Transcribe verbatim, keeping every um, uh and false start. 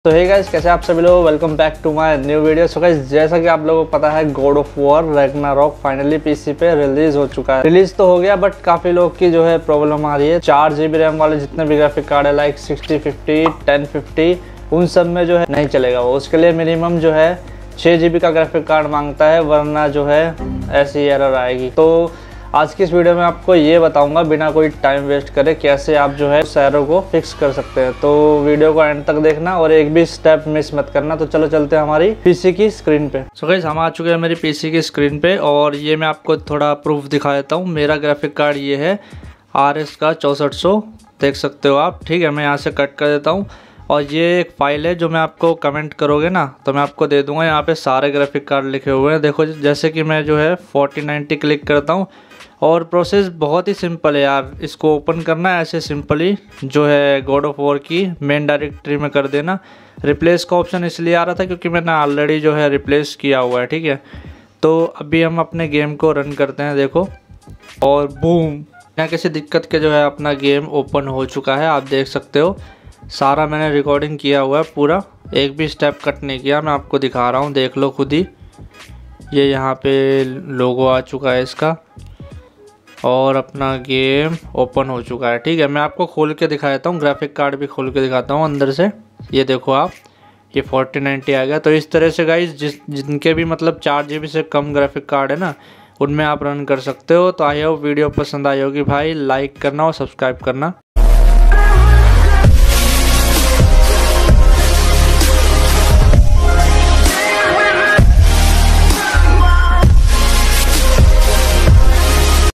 तो hey guys, कैसे आप सभी लोग, welcome back to my new video. So guys, जैसा कि आप लोगों को पता है, God of War Ragnarok finally PC पे रिलीज हो चुका है। रिलीज तो हो गया, बट काफी लोग की जो है प्रॉब्लम आ रही है। चार जीबी रैम वाले जितने भी ग्राफिक कार्ड है, like sixty fifty ten fifty, उन सब में जो है नहीं चलेगा वो। उसके लिए मिनिमम जो है छः जीबी का ग्राफिक कार्ड मांगता है, वरना जो है ऐसी एरर आएगी। तो आज की इस वीडियो में आपको ये बताऊंगा बिना कोई टाइम वेस्ट करे कैसे आप जो है उस एरर को फिक्स कर सकते हैं। तो वीडियो को एंड तक देखना और एक भी स्टेप मिस मत करना। तो चलो चलते हैं हमारी पीसी की स्क्रीन पे। सो गाइस, हम आ चुके हैं मेरी पीसी की स्क्रीन पे और ये मैं आपको थोड़ा प्रूफ दिखा देता हूँ। मेरा ग्राफिक कार्ड ये है आर एस का चौंसठ सौ, देख सकते हो आप। ठीक है, मैं यहाँ से कट कर देता हूँ और ये एक फाइल है जो मैं आपको कमेंट करोगे ना तो मैं आपको दे दूंगा। यहाँ पे सारे ग्राफिक कार्ड लिखे हुए हैं। देखो, जैसे कि मैं जो है फोर्टी नाइन्टी क्लिक करता हूँ और प्रोसेस बहुत ही सिंपल है यार। इसको ओपन करना है ऐसे सिंपली, जो है गॉड ऑफ वॉर की मेन डायरेक्टरी में कर देना। रिप्लेस का ऑप्शन इसलिए आ रहा था क्योंकि मैंने ऑलरेडी जो है रिप्लेस किया हुआ है। ठीक है, तो अभी हम अपने गेम को रन करते हैं। देखो, और बूम, यहाँ किसी दिक्कत के जो है अपना गेम ओपन हो चुका है। आप देख सकते हो, सारा मैंने रिकॉर्डिंग किया हुआ है पूरा, एक भी स्टेप कट नहीं किया। मैं आपको दिखा रहा हूँ, देख लो खुद ही। ये यहाँ पे लोगो आ चुका है इसका और अपना गेम ओपन हो चुका है। ठीक है, मैं आपको खोल के दिखा देता हूँ, ग्राफिक कार्ड भी खोल के दिखाता हूँ अंदर से। ये देखो आप, ये फोर्टी नाइन्टी आ गया। तो इस तरह से गाइस, जिस जिनके भी मतलब चार जी बी से कम ग्राफिक कार्ड है ना, उनमें आप रन कर सकते हो। तो आई होप वीडियो पसंद आई होगी भाई। लाइक करना और सब्सक्राइब करना।